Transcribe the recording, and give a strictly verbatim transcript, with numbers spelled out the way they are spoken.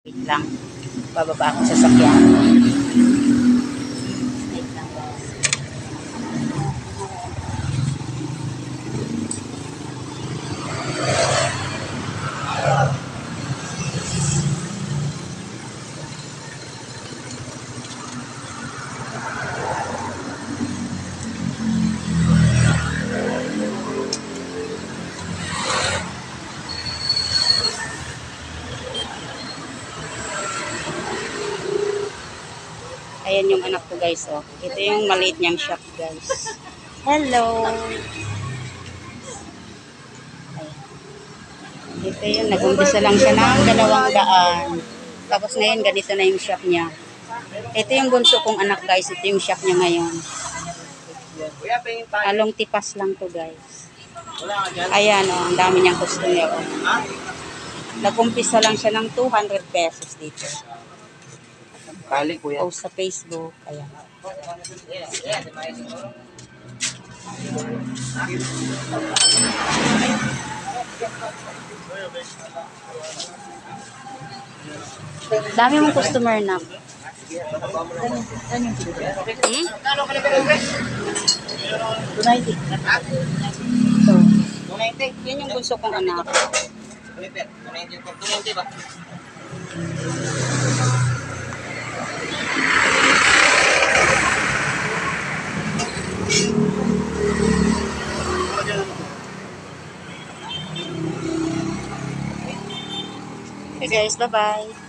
Wait lang. Bababa ako sa sakyan. Wait lang guys. Ayan yung anak ko guys, oh. Ito yung maliit niyang shop guys. Hello! Ayan. Ito yung nag-umpisa lang siya ng dalawang daan. Tapos ngayon ganito na yung shop niya. Ito yung bunso kong anak guys. Ito yung shop niya ngayon. Along tipas lang to guys. Ayan oh, ang dami niyang customer oh. Nag-umpisa lang siya ng two hundred pesos dito. Kali, kuya. Post sa Facebook. Ayan. Dami mong customer na. Hmm? two ninety. So, yun yung bunso kong anak. two ninety ba? Okay guys, bye-bye.